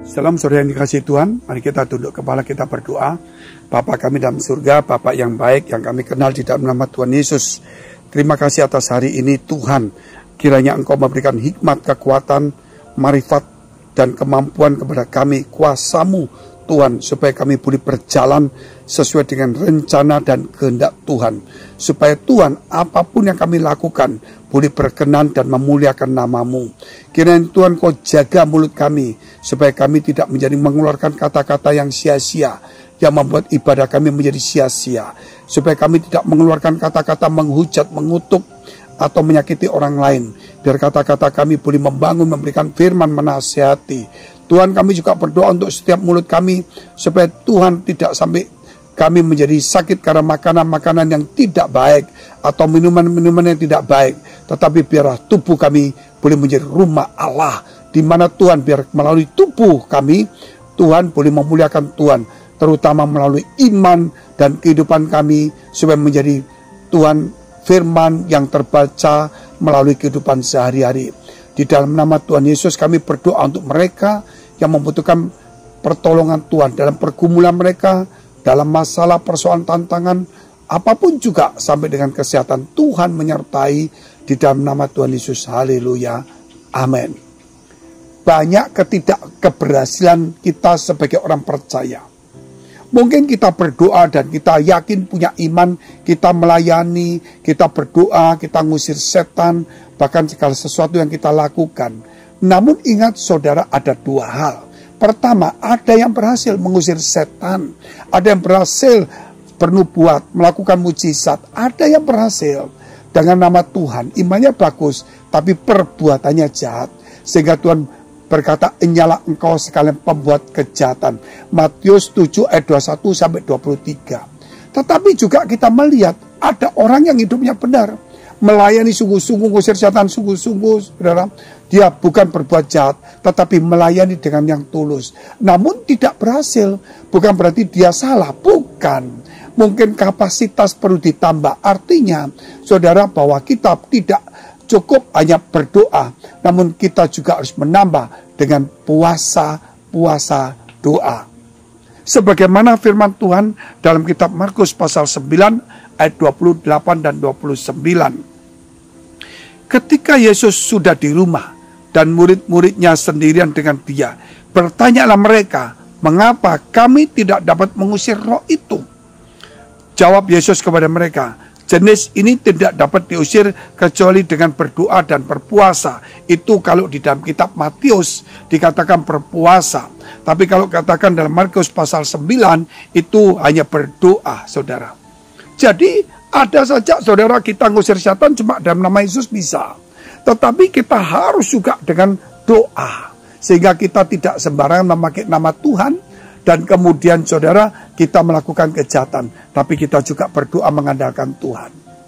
Salam saudara yang dikasihi Tuhan, mari kita tunduk kepala kita berdoa. Bapa kami dalam surga, Bapa yang baik yang kami kenal di dalam nama Tuhan Yesus. Terima kasih atas hari ini Tuhan. Kiranya Engkau memberikan hikmat, kekuatan, marifat, dan kemampuan kepada kami, kuasa-Mu Tuhan, supaya kami boleh berjalan sesuai dengan rencana dan kehendak Tuhan. Supaya Tuhan, apapun yang kami lakukan, boleh berkenan dan memuliakan nama-Mu. Kiranya Tuhan Kau jaga mulut kami, supaya kami tidak menjadi mengeluarkan kata-kata yang sia-sia, yang membuat ibadah kami menjadi sia-sia. Supaya kami tidak mengeluarkan kata-kata menghujat, mengutuk, atau menyakiti orang lain. Biar kata-kata kami boleh membangun, memberikan firman, menasihati. Tuhan, kami juga berdoa untuk setiap mulut kami, supaya Tuhan tidak sampai kami menjadi sakit karena makanan-makanan yang tidak baik, atau minuman-minuman yang tidak baik. Tetapi biarlah tubuh kami boleh menjadi rumah Allah, di mana Tuhan biar melalui tubuh kami, Tuhan boleh memuliakan Tuhan, terutama melalui iman dan kehidupan kami, supaya menjadi Tuhan firman yang terbaca melalui kehidupan sehari-hari. Di dalam nama Tuhan Yesus kami berdoa untuk mereka yang membutuhkan pertolongan Tuhan dalam pergumulan mereka, dalam masalah persoalan tantangan, apapun juga sampai dengan kesehatan. Tuhan menyertai di dalam nama Tuhan Yesus. Haleluya. Amin. Banyak ketidakkeberhasilan kita sebagai orang percaya. Mungkin kita berdoa dan kita yakin punya iman, kita melayani, kita berdoa, kita ngusir setan, bahkan segala sesuatu yang kita lakukan. Namun ingat saudara, ada dua hal. Pertama, ada yang berhasil mengusir setan, ada yang berhasil bernubuat, melakukan mujizat, ada yang berhasil dengan nama Tuhan, imannya bagus, tapi perbuatannya jahat. Sehingga Tuhan berkata, "Enyalah engkau sekalian pembuat kejahatan." Matius 7 ayat 21 sampai 23. Tetapi juga kita melihat ada orang yang hidupnya benar, melayani sungguh-sungguh, ngusir setan sungguh-sungguh, saudara. Dia bukan berbuat jahat, tetapi melayani dengan yang tulus. Namun tidak berhasil, bukan berarti dia salah, bukan. Mungkin kapasitas perlu ditambah. Artinya, saudara, bahwa kita tidak cukup hanya berdoa, namun kita juga harus menambah dengan puasa doa. Sebagaimana firman Tuhan dalam kitab Markus pasal 9 ayat 28 dan 29. Ketika Yesus sudah di rumah dan murid-muridnya sendirian dengan dia, bertanyalah mereka, "Mengapa kami tidak dapat mengusir roh itu?" Jawab Yesus kepada mereka, "Jenis ini tidak dapat diusir kecuali dengan berdoa dan berpuasa." Itu kalau di dalam kitab Matius dikatakan berpuasa. Tapi kalau katakan dalam Markus pasal 9 itu hanya berdoa, saudara. Jadi ada saja saudara kita ngusir setan cuma dalam nama Yesus bisa. Tetapi kita harus juga dengan doa. Sehingga kita tidak sembarangan memakai nama Tuhan. Dan kemudian saudara kita melakukan kejahatan. Tapi kita juga berdoa mengandalkan Tuhan.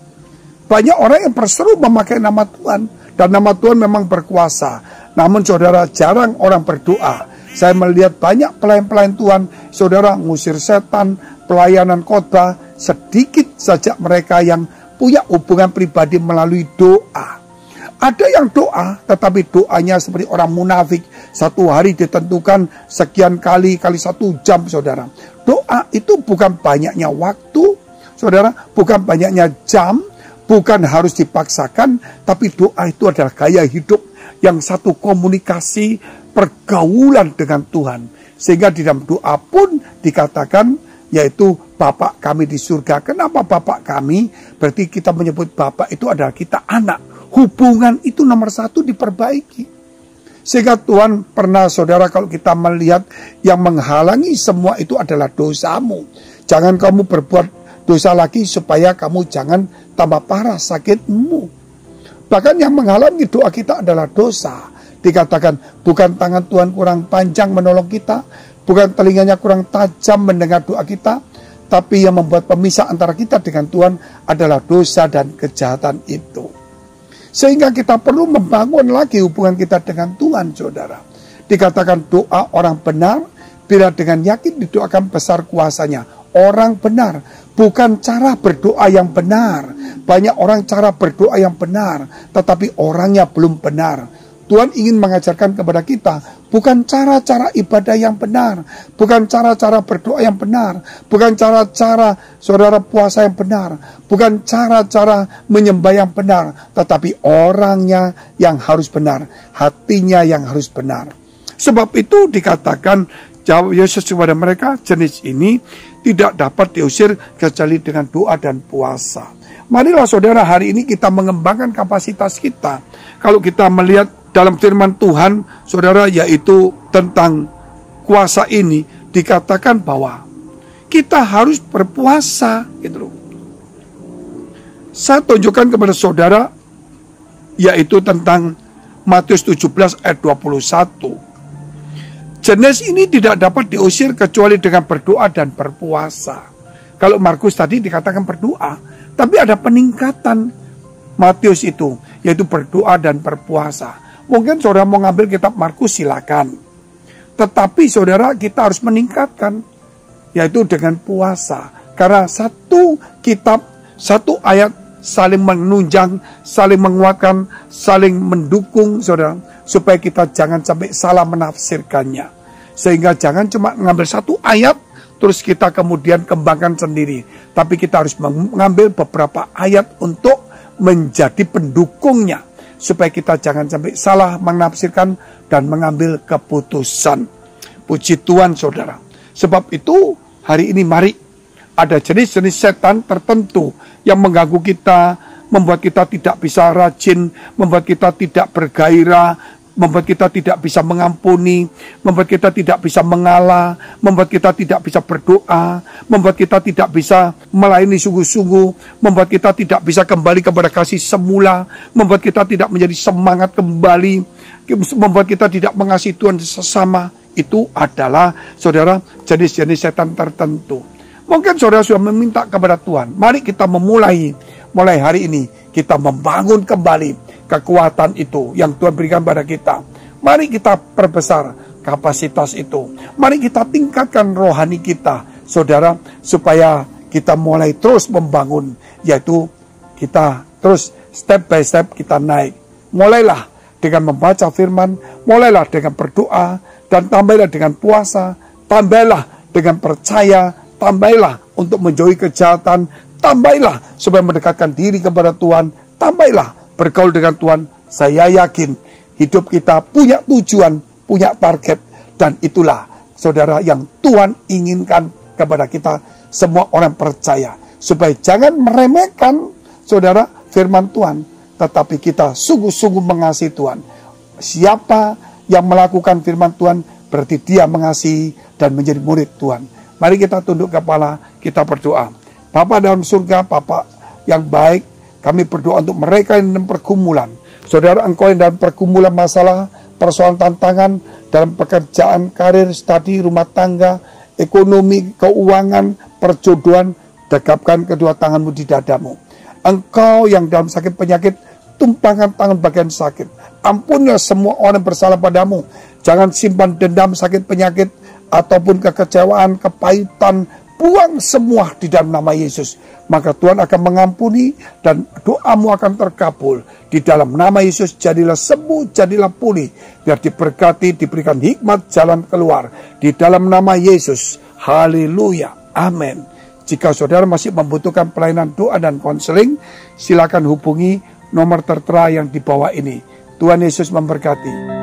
Banyak orang yang berseru memakai nama Tuhan. Dan nama Tuhan memang berkuasa. Namun saudara jarang orang berdoa. Saya melihat banyak pelayan-pelayan Tuhan. Saudara ngusir setan, pelayanan khotbah. Sedikit saja mereka yang punya hubungan pribadi melalui doa. Ada yang doa, tetapi doanya seperti orang munafik. Satu hari ditentukan sekian kali 1 jam, saudara. Doa itu bukan banyaknya waktu, saudara. Bukan banyaknya jam, bukan harus dipaksakan. Tapi doa itu adalah gaya hidup yang satu komunikasi, pergaulan dengan Tuhan. Sehingga di dalam doa pun dikatakan, yaitu Bapa kami di surga. Kenapa Bapa kami? Berarti kita menyebut Bapa itu adalah kita anak. Hubungan itu nomor 1 diperbaiki. Sehingga Tuhan pernah, saudara, kalau kita melihat yang menghalangi semua itu adalah dosamu. Jangan kamu berbuat dosa lagi supaya kamu jangan tambah parah sakitmu. Bahkan yang menghalangi doa kita adalah dosa. Dikatakan bukan tangan Tuhan kurang panjang menolong kita, bukan telinganya kurang tajam mendengar doa kita, tapi yang membuat pemisah antara kita dengan Tuhan adalah dosa dan kejahatan itu. Sehingga kita perlu membangun lagi hubungan kita dengan Tuhan, saudara. Dikatakan doa orang benar, bila dengan yakin didoakan besar kuasanya. Orang benar, bukan cara berdoa yang benar. Banyak orang cara berdoa yang benar, tetapi orangnya belum benar. Tuhan ingin mengajarkan kepada kita bukan cara-cara ibadah yang benar, bukan cara-cara berdoa yang benar, bukan cara-cara saudara puasa yang benar, bukan cara-cara menyembah yang benar, tetapi orangnya yang harus benar, hatinya yang harus benar. Sebab itu dikatakan jawab Yesus kepada mereka, jenis ini tidak dapat diusir kecuali dengan doa dan puasa. Marilah saudara hari ini kita mengembangkan kapasitas kita. Kalau kita melihat dalam firman Tuhan, saudara, yaitu tentang kuasa ini, dikatakan bahwa kita harus berpuasa, gitu loh. Saya tunjukkan kepada saudara, yaitu tentang Matius 17 ayat 21. Jenis ini tidak dapat diusir kecuali dengan berdoa dan berpuasa. Kalau Markus tadi dikatakan berdoa, tapi ada peningkatan Matius itu, yaitu berdoa dan berpuasa. Mungkin saudara mau ngambil kitab Markus silakan. Tetapi saudara kita harus meningkatkan, yaitu dengan puasa. Karena satu kitab, satu ayat saling menunjang, saling menguatkan, saling mendukung saudara. Supaya kita jangan sampai salah menafsirkannya. Sehingga jangan cuma ngambil satu ayat, terus kita kemudian kembangkan sendiri. Tapi kita harus mengambil beberapa ayat untuk menjadi pendukungnya. Supaya kita jangan sampai salah menafsirkan dan mengambil keputusan. Puji Tuhan saudara. Sebab itu hari ini mari ada jenis-jenis setan tertentu yang mengganggu kita, membuat kita tidak bisa rajin, membuat kita tidak bergairah, membuat kita tidak bisa mengampuni, membuat kita tidak bisa mengalah, membuat kita tidak bisa berdoa, membuat kita tidak bisa melayani sungguh-sungguh, membuat kita tidak bisa kembali kepada kasih semula, membuat kita tidak menjadi semangat kembali, membuat kita tidak mengasihi Tuhan sesama. Itu adalah saudara jenis-jenis setan tertentu. Mungkin saudara sudah meminta kepada Tuhan, mari kita mulai hari ini kita membangun kembali kekuatan itu yang Tuhan berikan pada kita. Mari kita perbesar kapasitas itu. Mari kita tingkatkan rohani kita, saudara, supaya kita mulai terus membangun, yaitu kita terus step by step kita naik. Mulailah dengan membaca firman, mulailah dengan berdoa, dan tambahlah dengan puasa, tambahlah dengan percaya, tambahlah untuk menjauhi kejahatan, tambahlah supaya mendekatkan diri kepada Tuhan, tambahlah bergaul dengan Tuhan. Saya yakin hidup kita punya tujuan, punya target, dan itulah saudara yang Tuhan inginkan kepada kita semua orang percaya, supaya jangan meremehkan saudara firman Tuhan, tetapi kita sungguh-sungguh mengasihi Tuhan. Siapa yang melakukan firman Tuhan berarti dia mengasihi dan menjadi murid Tuhan. Mari kita tunduk kepala, kita berdoa. Bapa dalam surga, Bapa yang baik, kami berdoa untuk mereka yang dalam pergumulan. Saudara, engkau yang dalam pergumulan masalah, persoalan tantangan, dalam pekerjaan, karir, studi, rumah tangga, ekonomi, keuangan, perjodohan, tegapkan kedua tanganmu di dadamu. Engkau yang dalam sakit penyakit, tumpangkan tangan bagian sakit. Ampunilah semua orang bersalah padamu. Jangan simpan dendam, sakit penyakit, ataupun kekecewaan, kepahitan. Buang semua di dalam nama Yesus. Maka Tuhan akan mengampuni dan doamu akan terkabul. Di dalam nama Yesus jadilah sembuh, jadilah pulih. Biar diberkati, diberikan hikmat jalan keluar. Di dalam nama Yesus. Haleluya. Amin. Jika saudara masih membutuhkan pelayanan doa dan konseling, silakan hubungi nomor tertera yang di bawah ini. Tuhan Yesus memberkati.